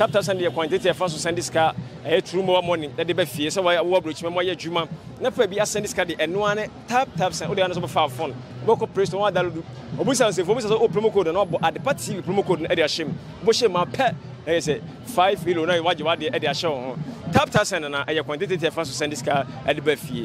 Tap Sunday quantity for Sunday scar a true more morning that they be fierce away a warbridge memoir juma. Never be a Sunday scar and one tap and the others of phone. Boko priest one that do. Obusa say for me promo code and at the party promo code and Eddie Shim. Bushe my pet is a 5 kilo now what you want the Eddie show. Tap and a quantity for Sunday scar at the Buffy.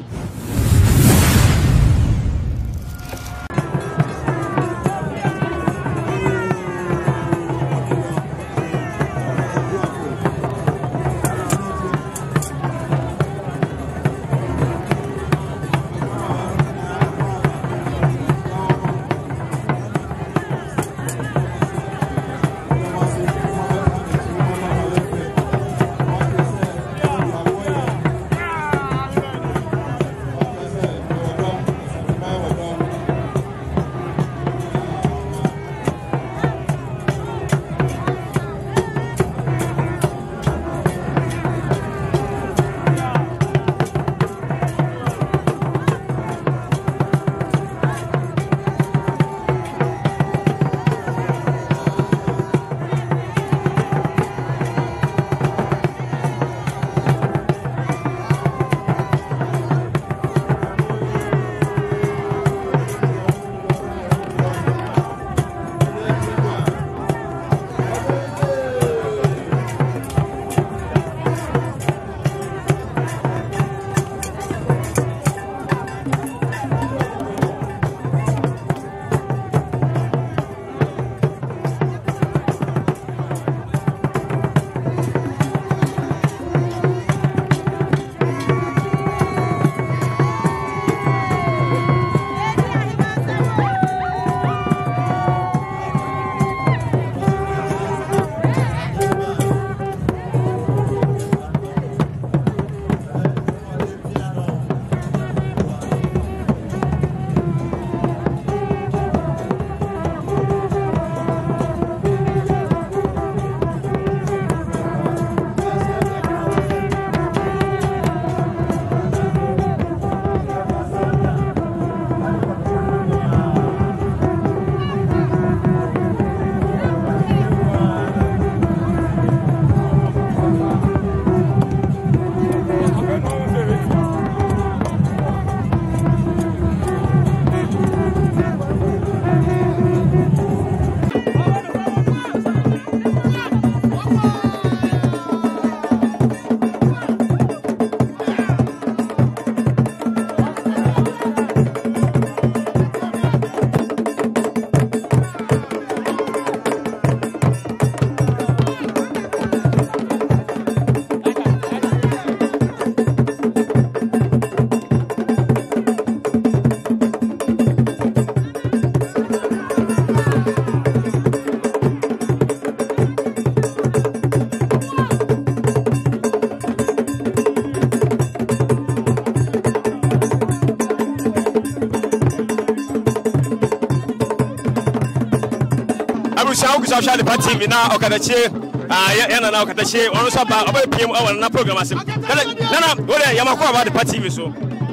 Social party now Okadache yana na Okadache on so ba oba PM our na program asem nana we dey yamako about the party so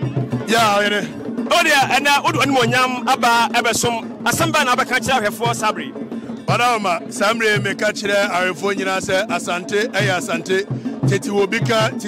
yeah we dey o dey na odu animonyam aba ebesom asamba na abaka kira hwefo Sabri Badama Samre meka kire arefo nyina se asante asante titi obi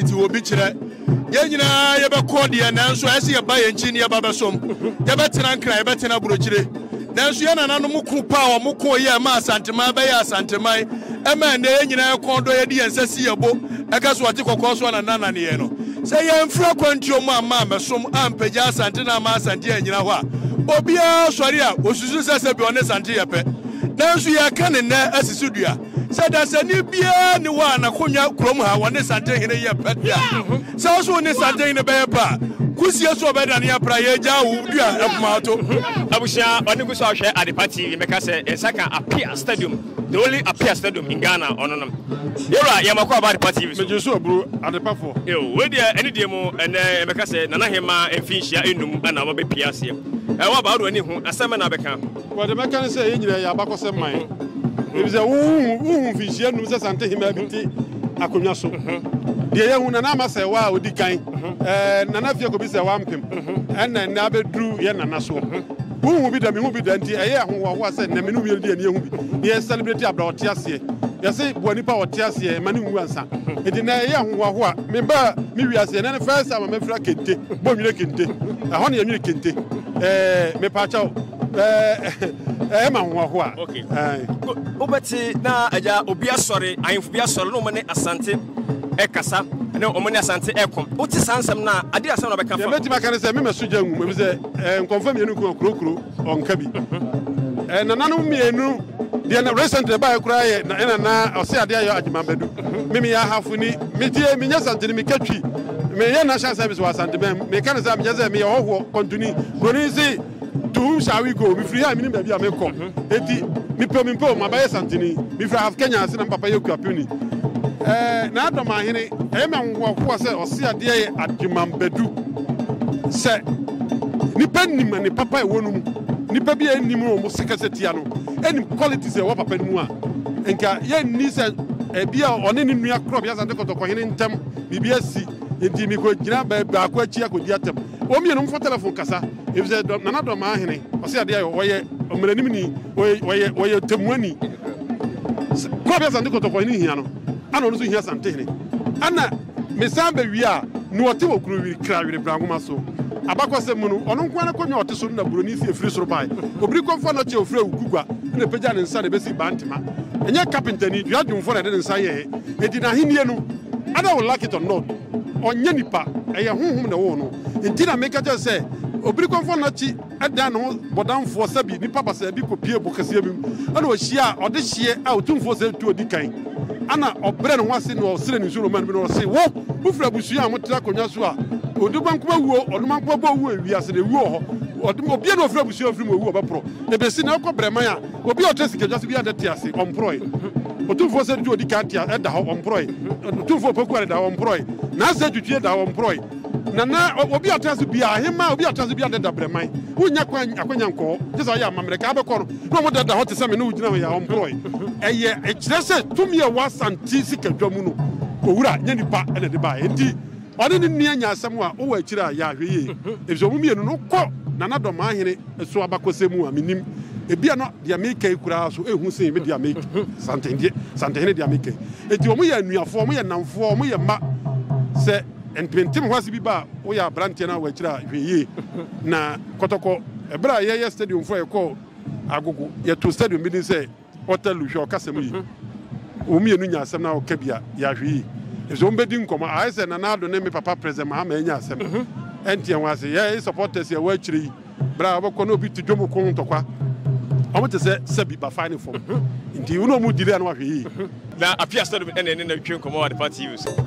kire ye nyina ye be kode na nso ase ye ba ye nchi ne ye ba besom ye betena nkra ye betena burokire nanso ye nananom kupa o moko ye ma asantema ba ye asantemai ema ne ye nyina ekondo ye di ensasi yebo eka so ati kokko so na nana ne ye no se ye mfra kwantio mu ama mesom ampagya asante na ma asante ye nyina ho a obia sori a osusu sese bi one sante ye pe nanso ye ka ne na asisudua se da se ni bia ni wa na konya krom ha one sante hene ye pe bia se so ne sante hene be ye pa kusie so be da ne apra ye ja wo dua ekumato abusha oni guso ahwe at the party meka se ensaka Apia Stadium, the only Apia Stadium in Ghana ononam yora yamako about the party so meje so bro at the party yo we dey any dey mo ene meka se nana hema emfinhia enum ana wo be piase wa ba do ani hu asema na beka wa de meka se ye nyira ya bakose man e be wu finhia enum se sante hema biti akonwa so de ye hu na ma se wa odi kan nana fie ko bi se wa mpem ena na bedru ye nana so wu bi da mi hu bi da nti eye ho wo se na me no wi di ani hu bi ye celebrate abra otiase yɛse bɔ nipa wɔte aseɛ ma ne nwu ansa enti na ɛyɛ ahohoaho a memba me wiase na ne first time mɛfra kente bɔ nwene kente ɛhɔ ne yɛnwene kente mepaakyɛw ɛma ahohoaho a wobɛte na agya obi asɔre ahemfo bi asɔre na ɔmo ne Asante ɛkasa ne ɔmo ne Asante ɛkɔm wote saa nsɛm na ade asɛm na bɛka fa yɛbɛtumi aka ne sɛ memɛso gya ngu ebi sɛ nkɔmfa mmienu kurokuro ɔnka bi nananom mmienu deɛ na recent ba yɛ koraa yɛ na ɔse ade ayɛ agyemabadu meme yɛ ahafo ni metie menyɛ Asante ni mekatwi meyɛ national service wɔ Asante bɛm meka ne sɛ menyɛ sɛ meyɛ hɔhoɔ kɔntuni kuroni se to whom shall we go mefiri ha menim baabi a mekɔ enti mepɛ mabɛyɛ Santeni mefiri half Kenya ase na mpapa yɛ kuapuni na adɔm ahene ɛyɛ me ahohoahoa sɛ ɔse adeɛ yɛ agyemabadu sɛ nipa nim ne papa ɛwɔ no mu nipa bi anim no mo sekasɛ tia no ɛnim qualities ɛwɔ papa no mu a nka yɛnni sɛ ebi a ɔne ne nua korɔ bi Asante kɔtɔkɔhene ntam biribi asi enti mikɔ gyina baako akyi akɔdi atɛm ɔmienu mfɔ telephone kasa ebi sɛ nana dɔm ahene ɔse adeɛ wɔyɛ ɔmmaranim ni wɔyɛ temuani korɔ bi Asante kɔtɔkɔhene hia no ana ɔno nso hia Asante hene ana mesan bɛwie a ne wɔte wɔ kuro wiri kra wiri brangoma so abakɔsɛ mu no ɔno nko ana kɔnwa ɔte so no na buroni si efiri soro bae obiri kɔmfa no kyɛ ofiri awugugwa na pagya ne nsa na bɛsi bantema ɛnyɛ kapintani dua dwomfo na ɛde ne nsa yɛɛ enti na ahenie no ada wo like it or not ɔnyɛ nipa ɛyɛ honhom na wo no enti na meka kyɛ sɛ obiri kɔmfa no akyi ɛda ne ho bɔdamfoɔ sɛbi nipa basa bi kɔpie bɔ kɛseɛ bi mu ɛna ɔhyia a ɔde hyeɛ a ɔtumfoɔ sɛ tu odi kan ana ɔbrɛ ne ho ase na ɔsere ne nsuo no ma no bi na ɔse wo wofiri abusua a motra akonnwa so a odubankoma wuo ɔdubankoma bɔ wuo ewiase na ewuo hɔ obi na ofiri abusua ofiri mu ewuo bɛporɔ ebesi na ɔkɔ brɛman a obi a ɔtɛ sikadwa so bi ada te ase ɔmporɔe otumfoɔ sɛ du odi kan te ɛda hɔ ɔmporɔe otumfoɔ pokuwa da hɔ ɔmporɔe na asɛ twitwie da hɔ ɔmporɔe na obi a ɔtɛ so bi a ahema obi a ɔtɛ so bi ada da brɛman wonya akwanya nkɔɔ gye sɛ ɔyɛ amammerɛ ka abɛkɔ no na ɔmo dada hɔ te sɛ me ne wogyina hɔ yɛ ɔmporɔe ɛyɛ ɛkyerɛ sɛ tumi a ɛwɔ Asante sikadwa mu no owura nyɛ nipa ɛna de baeɛ nti ɔne ne nnia nya asɛm a wowɔ akyiri a yɛahwɛ yie ɛfisɛ ɔmo mmienu no kɔ nana dɔm ahene so abakɔsɛ mu a menim ebia no deɛ meka yi koraa so ɛhu sɛ me deɛ meka Santehene deɛ meka enti ɔmo yɛ anuafoɔ ɔmo yɛ namfoɔ ɔmo yɛ mma sɛ mpɛntem hɔ ase bi ba a woyɛ aberanteɛ no a wɔ akyiri a hwɛ yie na kɔtɔkɔ ɛberɛ a yɛyɛ stadium foɔ yɛkɔ agogo yɛto stadium bi ne sɛ ɔtalu hwɛ ɔkasɛm yi ɔmo mmienu nya asɛm no a ɔka bi a yɛahwɛ yie ɛfisɛ ɔmo bɛdi nkɔmmɔ ayɛ sɛ nana ado ne me papa president Mahama ɛnya asɛm ɛnteɛ ho ase yɛ supporters yɛwɔ akyire yi berɛ a wɔbɛkɔ na obi to dwom ko ntɔkwa ɔmo te sɛ sɛbi bafa ne fam nti wo na ɔmo dile a na wahwɛ yie na apia stadium ɛna ɛne na twe nkɔmmɔ wɔ Adepa TV so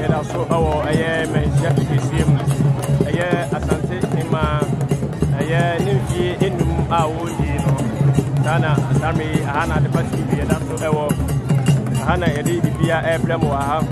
yɛda so ɛwɔ ɛyɛ manhyia kɛseɛ mu ɛyɛ asante ma ɛyɛ ne mfie enum a wɔdi no saa na asame yi aha na adepa tv yɛda so ɛwɔ aha na yɛde bibia ɛbrɛ mu wɔ ha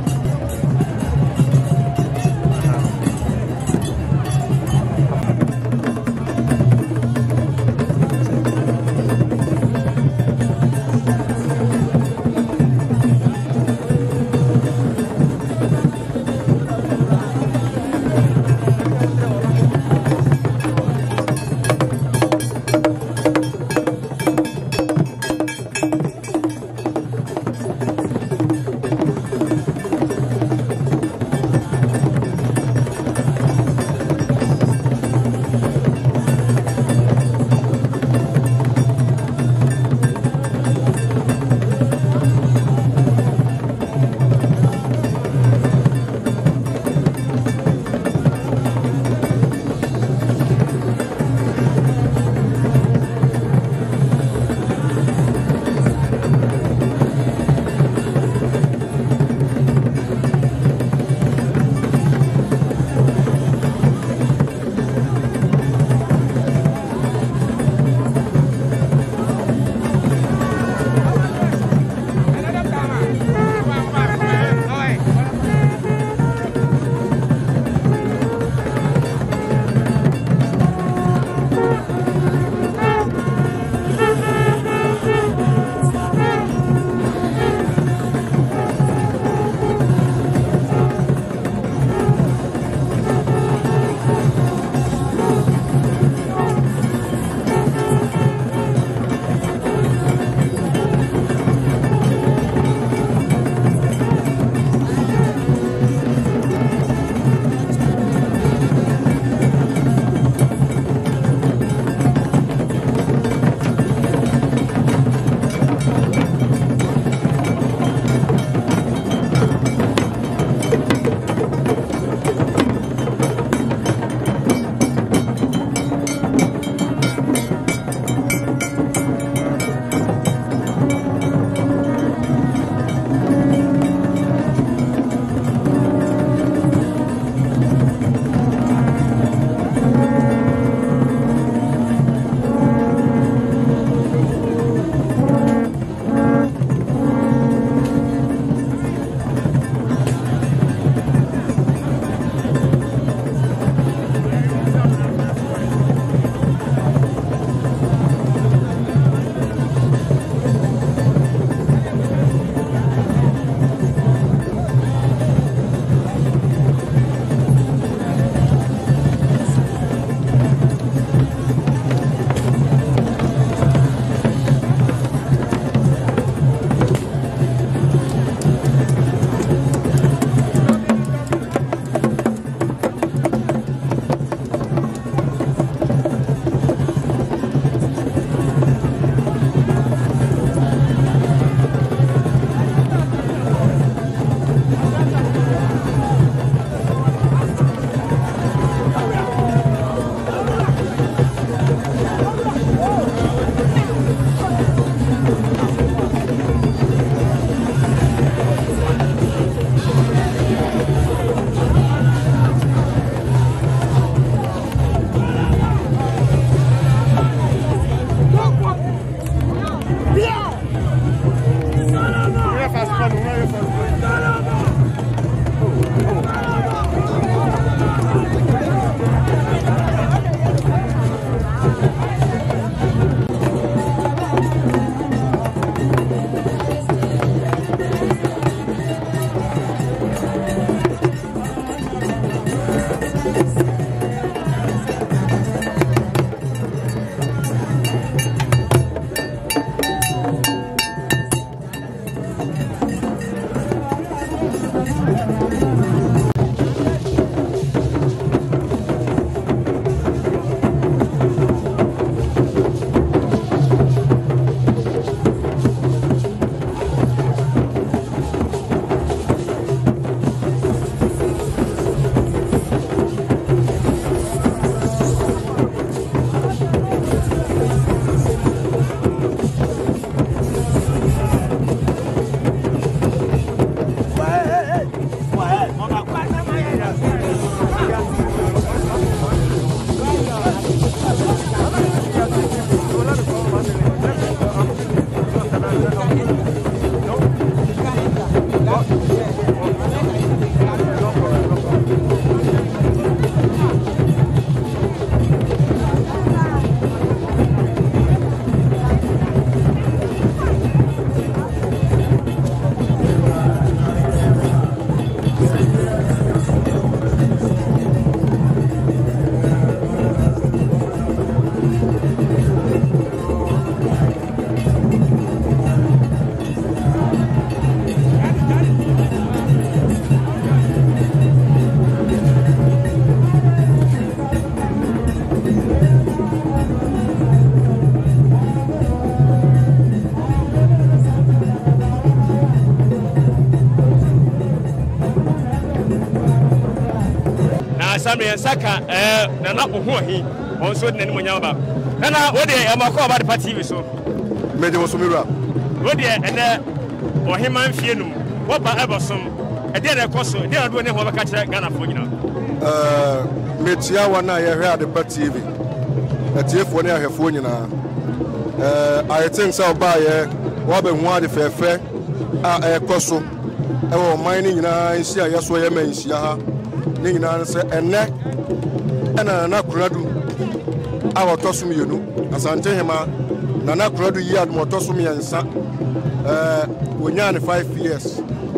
Sammy Saka na na ohuahi on so de nimo nyamba na wo de e mako ba de party so meje wo so mira wo de ene oheman fie num wo ba ebosom e de na koso de na do ne ho ba ka kire Ghana fo nyina metia wa na ye hwe ade party TV atiefo ne ahwefo nyina I think so ba ye wo be hu ade fefe a koso e wo man ni nyina nsi a yeso ye man nsi ha ni nyina se enne ena na kuradu a wotosum yenu asante hema na kuradu yi adum wotosum yensa wonya ne 5 years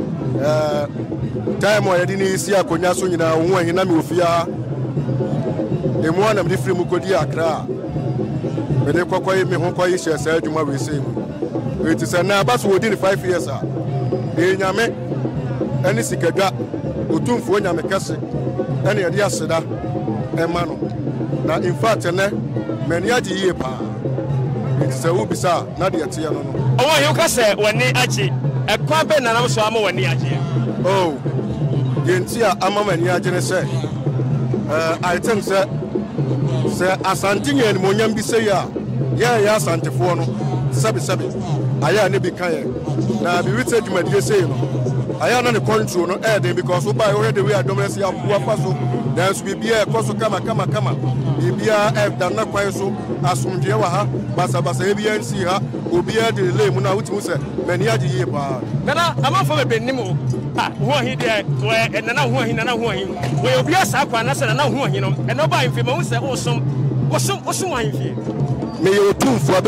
time o yedi ni isi akonya so nyina wo ahina me ofia emu ana me free mu kodi akra me de kokoyi me ho koyi hye sa adwuma we sei mu eti se na abaso wodi ni 5 years a e nyame eni sikadwa otumfo nyame kase eni yedi aseda ema no na in fact ne meni agi yie pa eti se wo bisa na de ete no no owo yo kase woni agi ekwa be na nam so ama woni agi oh yenti a ama mani agi ne se I think se asante nyen mo nyam bi se ya asantefo no sabi aya ne bi kan ye na bi wite dwumadie se no aya na ne control no dey because we buy already we are domestic ya faso dance bi bia ekoso kama bibia da na kwan so asomdwe wa ha basa bia nsi ha obia de le mu na wutimu se mani agi ye pa na amafo be benimo ho ahi de we na ho ahi we obia sa kwa na se na ho ahi no e no ba mfi ma wo se osom ahimfie me ye otumfo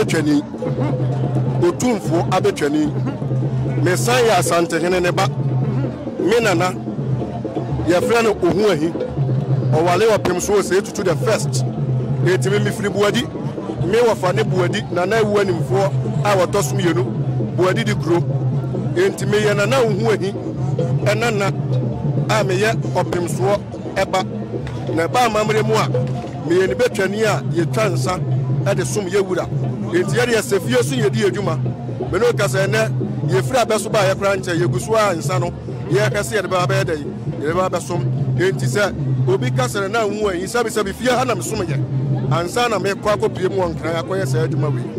abetwani me san ya asante hene ne ba me nana ye frɛ no ohu ahi o wale wa pem so se tutu the first etimi mi firi buadi me wa fa ne buadi nana ewu animfo a wotosum yenu buadi di kro entimi ye nana ohu ahi enana a me ye opem so eba na ba mamre mu a me ye ne betwani a ye twansa e de som ye wura enti ye de sefie so ye di adwuma me no kasa ne ye fira beso ba ye kra nche ye gusu a nsa no ye kase ye de ba ba dey ye ba besom enti se obi kasa na hu an sabi fie ha na me som ye ansa na me kwa kopie mu onkran akoye se adwuma we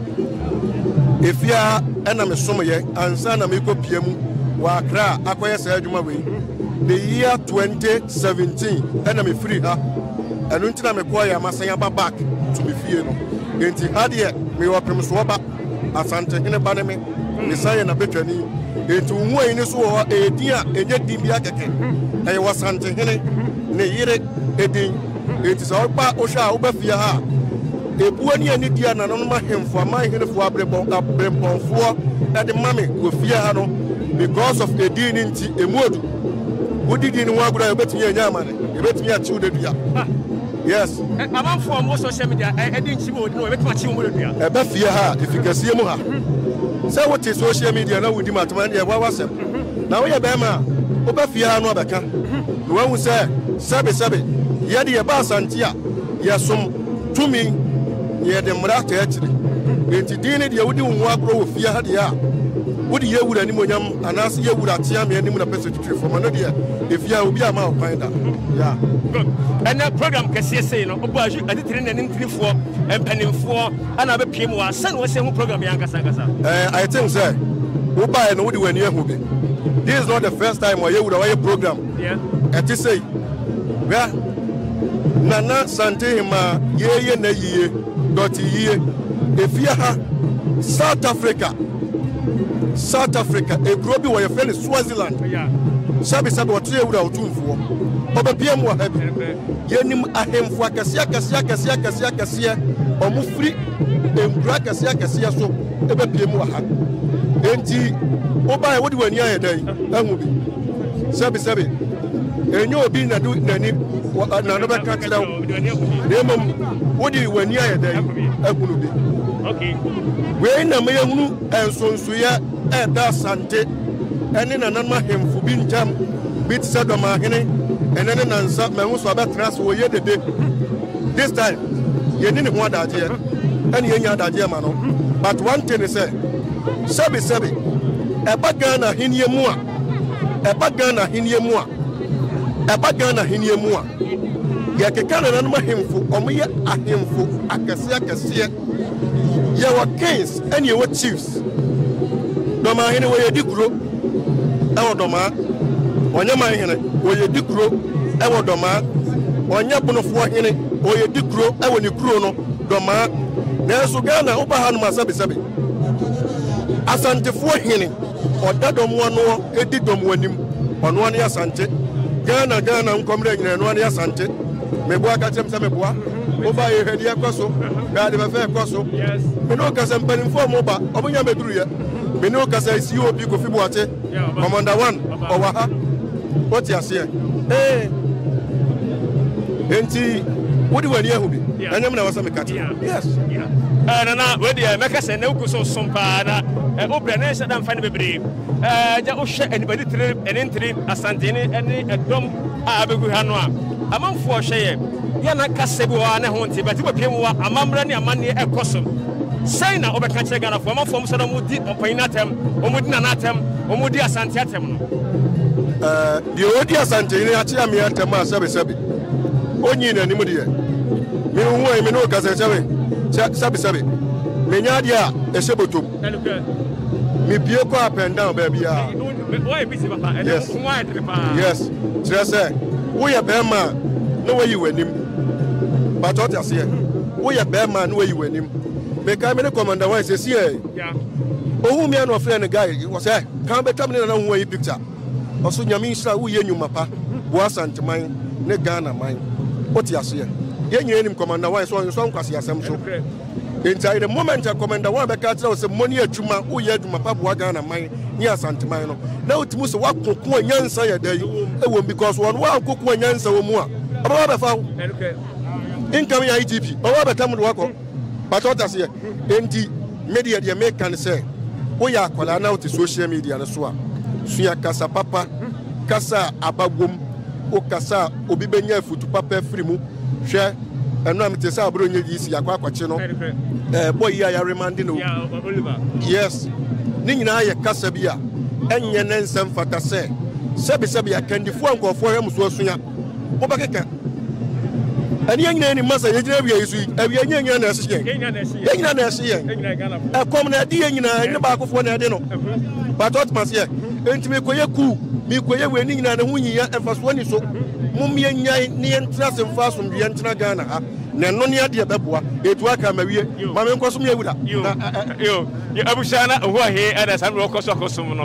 efia na me som ye ansa na me kopie mu wa akra akoye se adwuma we the year 2017 na me free ha enu ntina me kwa ya masan ba back to me fie no enti hade me wa pem so ba asante hene ba ne me sai na betwani enti hu an ni so ho edia enye dibia keke e wasante hene ne yire edin enti so ba o sha o ba fie ha ebu ani ani dia na no ma hemfo ama hene fo abremponfo e de mame wo fie ha no because of edin nti emuodu wodidi ni wagura e betimi anya amane e betimi achi odadua yes amanfo mo social media edin chimo no e betimi achi mo odadua e ba fie ha efikasie mu ha say what is social media na wodi matama na e wa wasem na wo ye be ma wo ba fie ha no abeka no wa hu say sabe ye de ye ba asante a ye som tumi ye de mra ta akire enti din de wodi hu agro wo fie ha de a wodi ye wura ni monyam anas ye wura tia me anim na pese twetwe fo no de e fie ha obi ama o kwan da ya and program kese sei no obo aju aditire na nintrifo empanimfo ana be piem wa san wo se hu program ya nkasa I think say wo ba no wodi wani ehu bi this is not the first time where you would program yeah eti say yeah nana sante hima ye na yiye doti yiye efia ha South Africa e grobi wo ye friend Swaziland yeah sabi what ye would otumfo oba piem wa habi yenim ahemfo akase omufri emkura akase so ebe piem wa ha enti oba wodi wani ayedan ahu bi Sabi enyo obi na do nani na no be ka kira na mom wodi wani aye dai agunu bi okay we na me hunu ensonso ya da Asante ene na nan ma hemfu bi ntam bit said ma hene ene ne nansa me hu so abetras wo ye dede this time ye ni ho adaje ene ye nya adaje ma no but one thing is sabi eba Ghana hinie mu a ya kekana na ma hemfu omoye ahemfu akase ye wa kings ene ye wa chiefs do ma hene wo ye dikuro ewo do ma onye ma hene wo ye dikuro ewo do ma onye bunofo hene wo ye dikuro ewo ni kuro no do ma na so Ghana oba ha no ma sabi Asantefo hene odadom wono edi dom wanim ono ne Asante Ghana nkomre nyina no ne Asante meboa ka chem se meboa oba ye hedi ekoso ga de befe ekoso me no ka se mpanim fo mo ba obonya meduru ye me no ka se isi obi Kofi Boate commander 1 owa ha oti ase enti wodi wani ahu bi anyam na wasa me kati yes na we dey make say na ukuso sompa na obra na se dan fa ne bebre ja o hwe anibadi tire ene Asante ne edom a abegu ha no a amanfo hwe ye na kase bi wa na ho nti bati bapem wa amamra ne amanne ekosom sai na obeka kire Ghana fo amanfo mo so na mudi opanyina tem omudi na natem omudi Asante atem no di odi Asante ne achi am ya tem a sabi onyi na nimu de me hu me no kase sabi menya dia esebotom me bie ko up and down baby ah why busy papa and why trepa yes say we ya be man no way you wanim but what you say we ya be man no way you wanim me ka me commander one say see yeah ohu me no friend guy was say kan betam ne na hu yi picture oso nyame nsira wo ye nyuma pa bo Asante man ne Ghana man what you say ye nyene commander one so nkwase asem so inside the moment a commander one be ka tell us money adwuma wo ye adwuma pa bo Ghana man ni Asante man no na otimu so wakoko anyansa ya dai e wo because one wa akoko anyansa wo mu a aba ba fa income ya IGP owa betam do wako but what as here enti media dey make can say wo ya akwala na uti social media no so a sua kasa papa kasa abagwom o kasa obi benya futu papa free mu hwe eno am te say abro nye isi akwa akwache no boy ya remanding no yes ni nyina ye kasa bia enye ne nsem fata se sebi akandifo ankofo hwe muso asunya wo bakeka ani nyina ni masa ye gina bia yisu awia nyanya na ase nyina na ase ye kom na di nyina ne ba akofo na de no but what must ye entime koye ku mi koye we ni nyina na hunyi ya emfaso ni so mumye nyai ni entra se mfaso mbi entra Ghana ha na no ne ade beboa etu aka mawie ma me nkoso me ewura yo abushana ho he ada sam ro koso no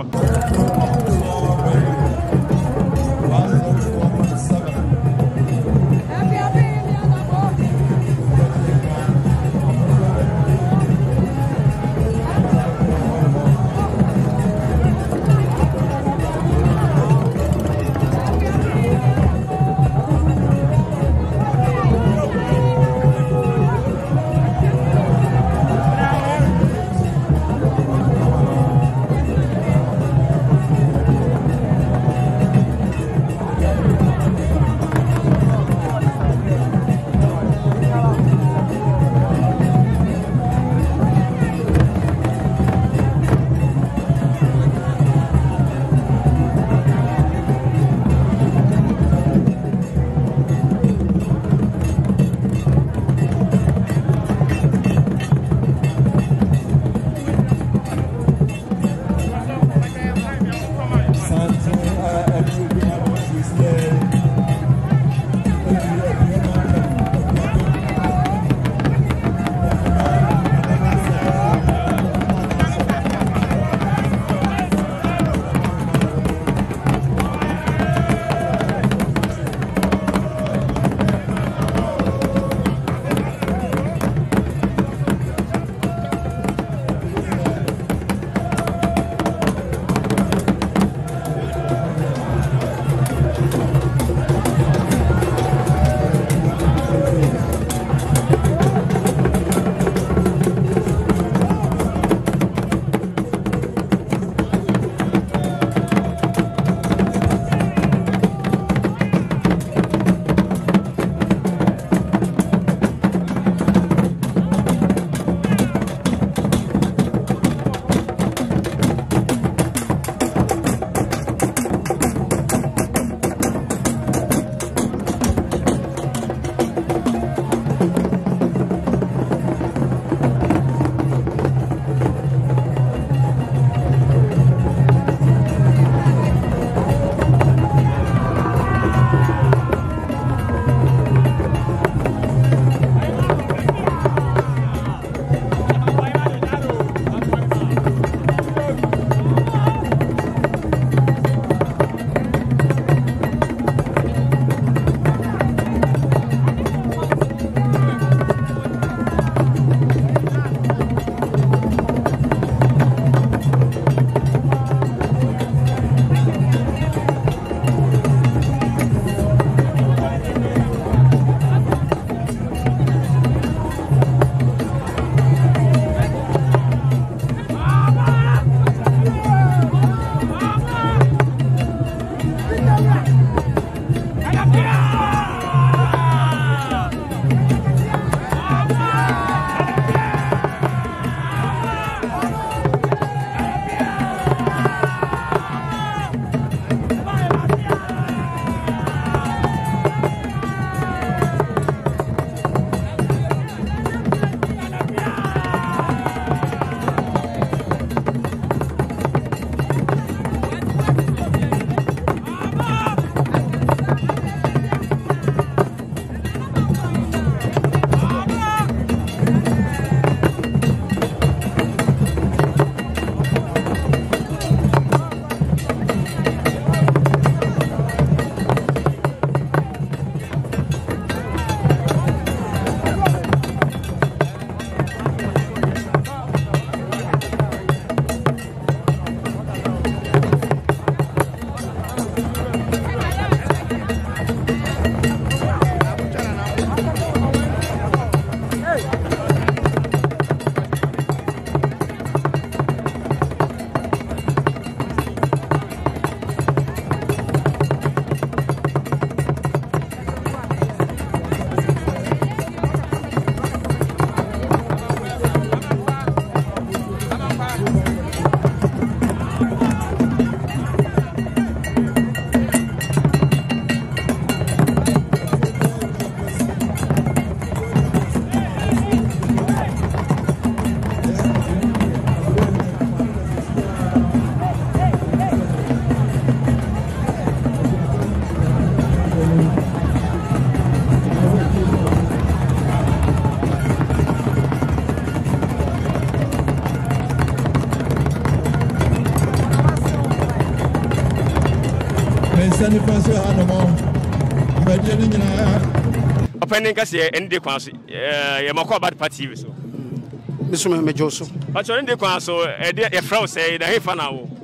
Opening kasi ende kwa so ye makọ bad party so Mr. Mejoso. But you ende kwa so e frau say da he fa na wo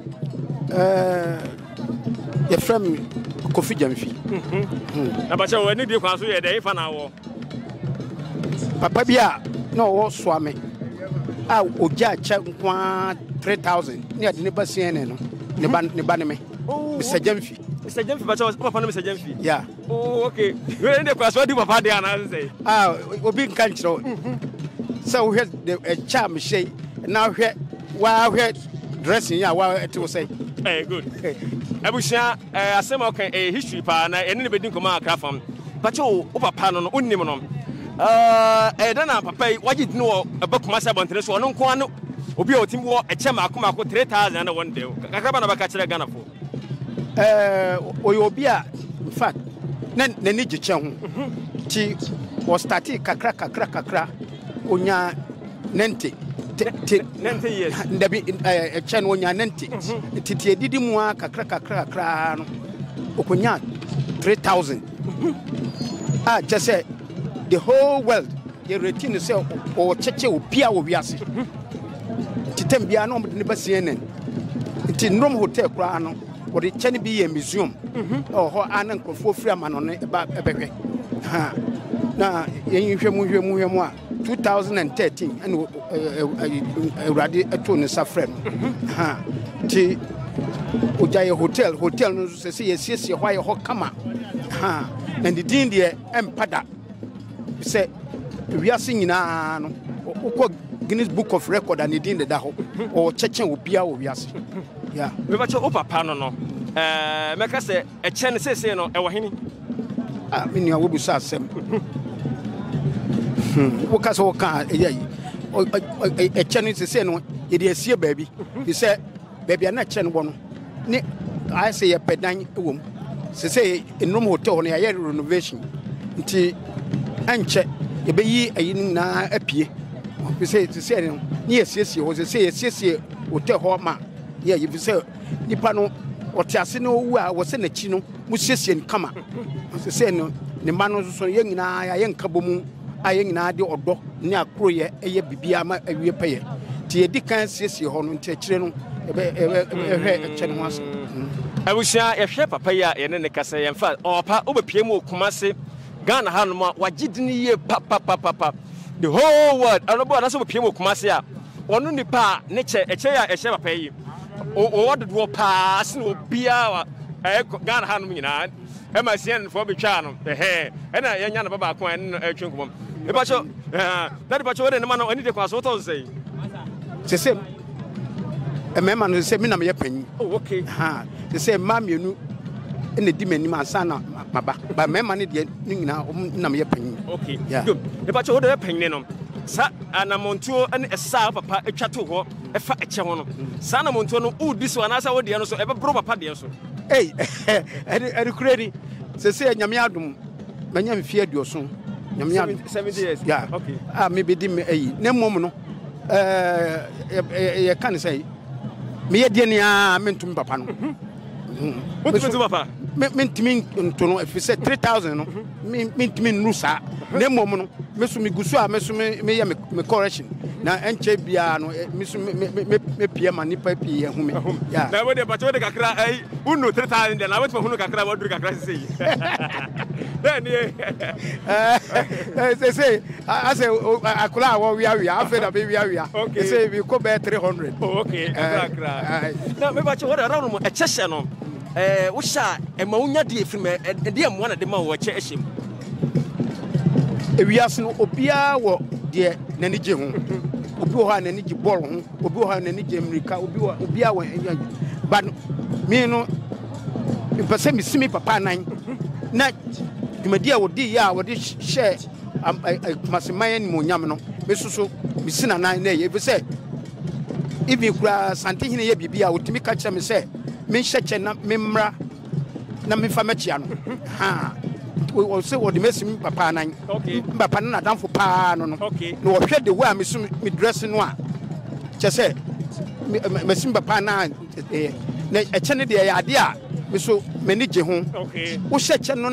Your friend Kofi Jamfi. But you ende kwa so ye da he fa na wo Papa bia no wo swame. Oja cha kwa 3000. Ni ade ne ba CNN no. Ne ba ne me. Mr. Jamfi. Mr. Jamfi but you papa no Mr. Jamfi. Yeah. Oh okay. You ende kwa so di papa dey na say. Obi kan chiro. So we had a charm say now we dressing ya wa it will say. Hey good. Abusia asema okay history pa na ene ne bedin koma akra fam. But you papa no onnim no. Dana papa waji no abakuma sa bontere so no nko ano obi otim wo echema akoma ko 3000 na one day. Kakaba na baka kire Ghana fo. Obi a in fact na ni giche ho. Ti was starting kakra onya 90 years ndabi chen onya 90 titi edidi mu kakra no okonya 3000 just say the whole world you retain say o cheche obia wo wiase titem bia no ne ba CNN ti Nrom hotel kra no wo de chene bi ye museum ho anan krofo firi amano ne ba ebehwe na yen hwemu a 2013 and already ato ne safrem ti ojaye hotel no se yesiesie hwa ye ho kama na ndidin de empada se wiase nyina no ukọ Guinness Book of Record and ndidin de da ho o chechen obia wo wiase yeah me ba che o papa no meka se eche ne sese no e wo hini me ni awobu sa asem woka so woka eche ne sese no ye de asie baabi bi se baabi na eche no bo no ni I say ye pedan ewom sese Nrom hotel no ya renovation nti anche ye be yi ayin na apie bi se no ni esiesie ho se esiesie hotel ho ma ye bi se nipa no otiase no wu a wo se na chi no mu siesie nkama se no ne ma no so ye nyina ya ye nkabomu aye nyina de odo ne akro ye eye bibia ma awie peye ti ye di kan siesie ho no nti akire no ehwe eche no aso abusia ehwe papa ya ye ne kasa ye mfa opa obepie mu okumase Ghana hanu ma wagidini ye papa the whole world anobo na so obepie mu okumase a onu nipa ne che eche ya ehwe papa yi o wodo pa se no bia wa Ghana hanu nyina e ma sien fo betwa no na ye nya na baba ko en atwenkom e ba cho that ba cho de ma no ani de kwa so to say se emema no se mi na me panyi oh okay se se ma mienu ene di manim asana maba ba mema ne de nyina na me panyi okay good e ba cho de panyi no sa anamontuo ene esa papa etwa to ho e fa eche ho no sa anamontuo no udi so anasa wo de no so e be bro papa de so eri kuredi se nyame adum manya mfie aduoso nyame adum 70 years yeah okay me be di me na mom no ye kan say me ye die nia mentum papa no mentum papa mentimi nto no if say 3000 no mentimi nusa na mom no mesu mi gusu a mesu me ye me correction na enche bia no mesu me pie ma nipa pie hu me yeah na we de bacho de kakra unu 3000 de na we hunu kakra waduru kakra sei then say I say akula wo wi afi na be wi awia say we go be 300 okay kakra na me bacho wo de rawo mo echehye no wo sha e ma unya de efiri me de am wana de ma wo che ehyem ewiase no obia wo de nani je ho obi wo ha nani je ball ho obi wo ha nani je America obia wo but me no impese mi simi papa nan na dwumadia wo di ya wo de share masimaye ni monyam no me susu mi sina nan na ye be say ibi kura sante hine ye bibia wo timi ka kire me say me hyeche na me mra na me fa machia no we say what the mesim papa nan okay papa na danfo pa no okay no wo hwe de wo a me so me dress no a che say mesim papa na na eche ne de ya ade a me so me ni je ho okay wo hyeche no na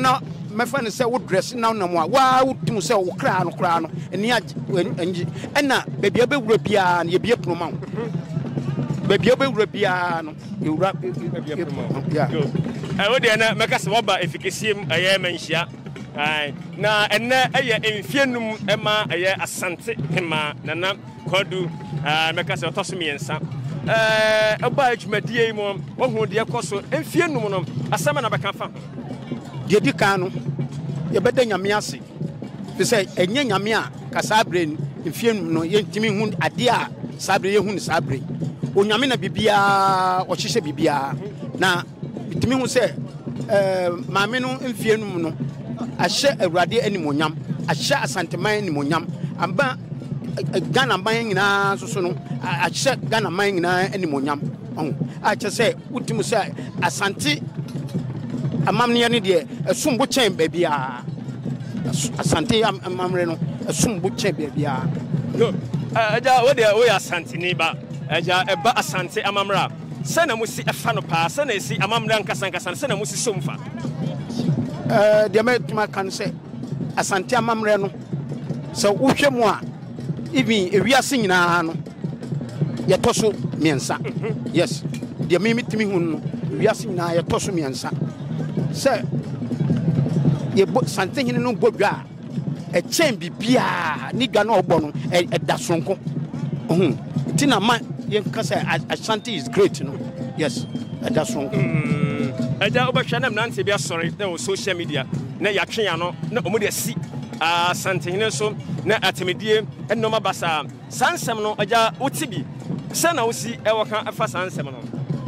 my friend say would dress now no more. Why would you say crown and yet and now baby Rubian, you be a promo. Baby Rubian, you rap yeah. I would make us wobber if you can see him a year mention. Na enne eye enfienum ema eye asante hema nana kwadu meka se otoso miensa oba adwumadie mu wohu de ekoso enfienum no asema na beka fa de di kan no ye beda nyame ase fi se enye nyame a kasabre enfienum no yentimi hu ade a sabre ye hu ni sabre onyame na bibia o hihye bibia na bitimi hu se maame no enfienum no ahye awurade animonyam ahye asanteman animonyam amba Ghana man nyina so no ahye Ghana man nyina animonyam a che se utimu se asante amamne ne de esumbo chen babia asante amamre no esumbo chen babia no aja wo de wo ya asante ni ba aja eba asante amamra sana musi efa no pa sana esi amamra nkasa sana musi somfa de ma kan say asante amamre no so wohwe mu a even ewiase nyina no ye toso miensa yes de mitimi hu no ewiase nyina ye toso miensa say ye sante hene no bodwa e chen bibia ni dwa na obo no e da sonko tina ma ye kasa asante is great no yes e da sonko Aja obahwanam nante bia sorry na social media na yatwe ya no na omo de si santehene so na atemedie enoma basa sansem no aja otibi se na osi ewoka afa sansem no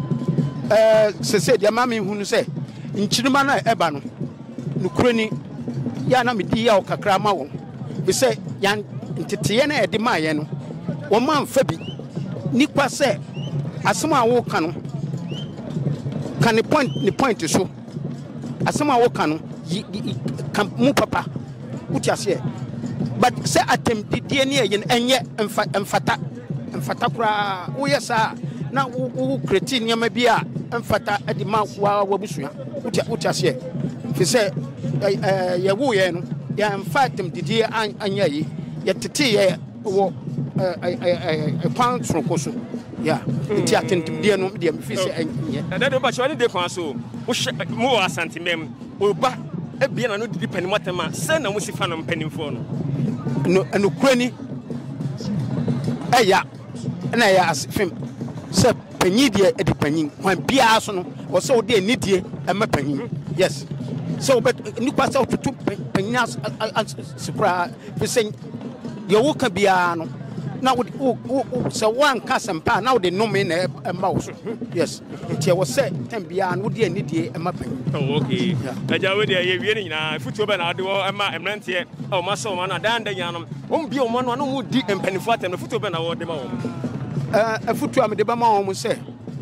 se dia mama hunu se nchirima na eba no nukurani ya na medi ya okakra ma wo bi se ya ntete na ede ma ye no wo man fa bi ni kwa se asema wo ka no kan ni point so asema wo ka no kan mu papa uti ase but say attempted ne yen enye mfata kura wo yesa na wo create nyama bia mfata edi ma wa busua uti ase fi say ye wo ye no ya mfatem didi anya yi ye tete ye wo kwan trokoso yeah iti attentive de no de fi say enye na de ba chwani de kwan so wo mu asante mem oba ebia na no didi panimotema se na musifa no mpanimfo no kurani eya na ya asfim se panyi de edi panyin kwan bia so no wo se wo de nidie ema panyin yes so but ni kwa se tutu panya supra fi say ye wo ka bia no na wo se wan kasempa na wo de no me na emba wo so yes tie wo se tambia no de anidie ema pan oh okay aja we de ye wie ni na futuo be na de wo ema emrantie o ma so ma na dan dan yanom o bi o ma no mu di empanifo atem no futuo be na wo de ma wo futuo am de ba ma wo se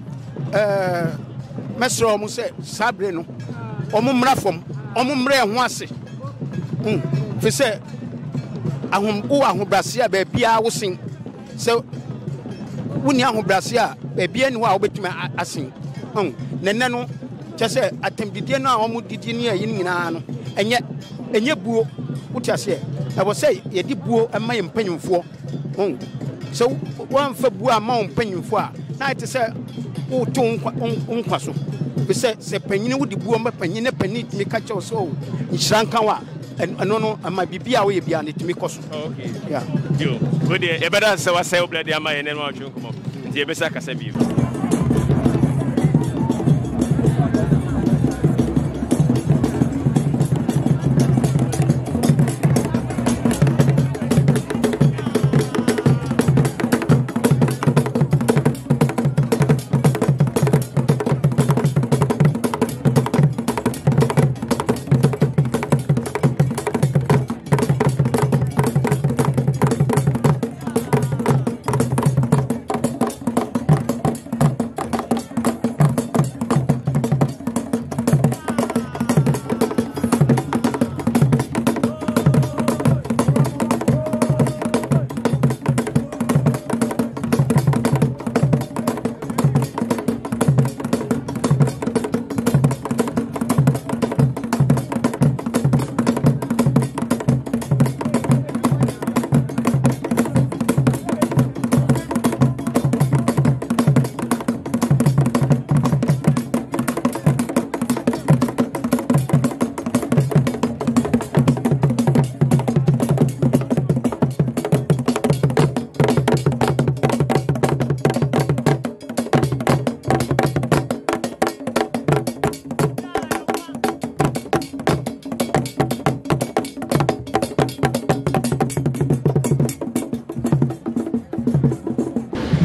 mesro mo se sabre no o mo mra fom o mo mra ho ase fi se ahom brase a ba bia wo sin so wuni ahu brase a bia ni wa obetuma asin nenne no chese atembidie no a omu didi ni ayin nyina no enye buo wuti ase e bo say ye di buo ema ye mpanyimfo so wan fa buo ama mpanyimfo a na ite say wo to nkwa so be say se panyine wo di buo ma panyine pani mi ka che so nhrankan wa no ama bibia wo ye bia ne timi koso okay yeah yo go there e better say wa say oblade ama ye ne no atwe nkomo nti e be say kasa bi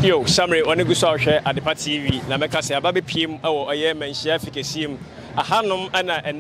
Yo, summary on the Gusasha at the Pat TV, Namekasa, Baby Pim, or a year mention efficacy, a hanum and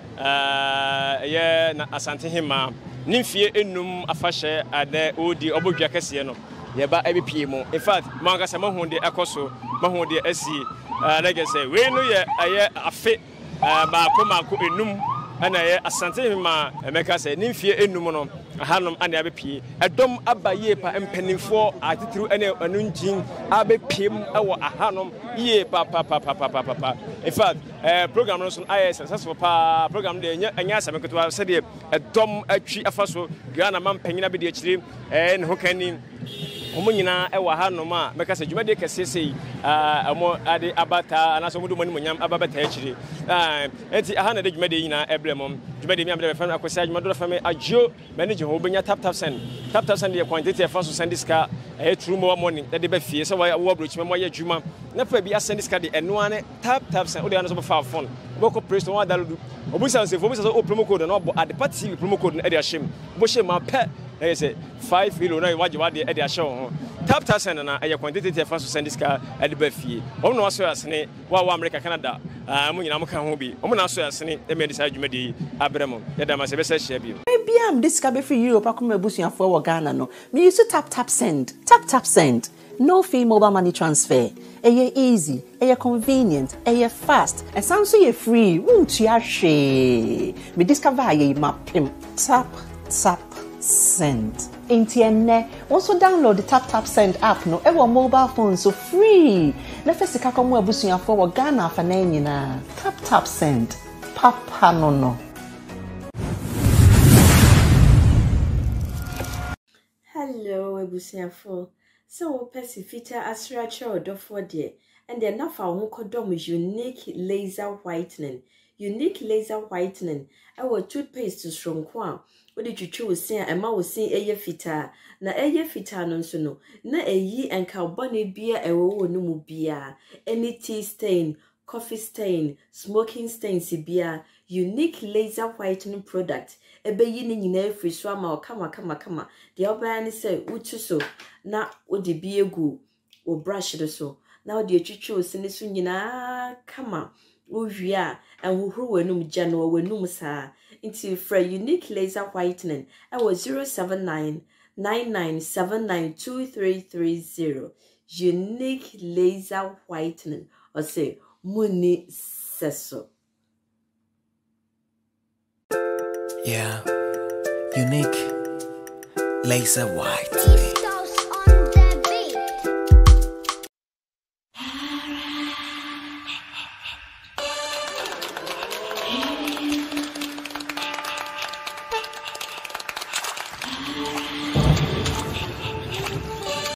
Asante Hima, Nymphy enum afashe at the Odi Obuja Cassiano, Yaba Abby Pimo. In fact, Mangasa Mahonde Akoso, Mahonde SC, like I say, we know a fit Bakoma enum. And I asante hima emeka say nimfie enum no hanom ane abepi edom abaye pa empanimfo atitru ene anunjin abepiem ewo ahanom ye pa in fact program no so I successful pa program de anya asamekoto se de edom atwi afaso Ghana man panyina be de akire ne hokani omunyina ewa hanom a meka se dwumade kesese amo ade abata anaso mudu mani munyam ababata akire enti ahana de dwumade yina ebremom dwumade mi amde fa akosi dwumade do fa me ajo manage ho benya tap send de quantity fa so send ska true more money de be fie se wo brochi me moye dwuma na fa bi send ska de eno ane tap send o de anaso be fa phone boko press one download obusa se for so promo code na obo ade party promo code na e de ahim bo she ma pe I say 5 kilo na waji wade e de ahye ho tap send na e quantity fa so send ska e de be fie o no so asene wa America Canada mo nyina mo ka ho bi o mo na so asene e me decide dwumade abremo ye da ma se be se share bi maybe am this ka be free Europe akoma busuafo wo Ghana no me use tap send no fee mobile money transfer easy convenient fast and sounds so free won't you hwe me discover ye mapim tap send Intienne also download the tap send app no ewo mobile phone so free na fesika komo abusuafo wo Ghana fa na nyina tap send papa no Hello abusuafo so pesifita asracha odofo de and then na fa ho kodom unique laser whitening our toothpaste stronko a odi twitwi wo sin ema wo sin eye fita na eye fita no nso no na eyi enka bone bia ewo wo no mu bia any tea stain coffee stain smoking stain bia unique laser whitening product ebe yi ni nyina free so ama kama de obaya ni say utu so na odi bi egu o brush do so na odi twitwi wo sin so nyina kama Uvia and who wenum Jano wenum sa into for unique laser whitening. I was 07999792330. Unique laser whitening or say Muni Seso. Yeah, unique laser whitening.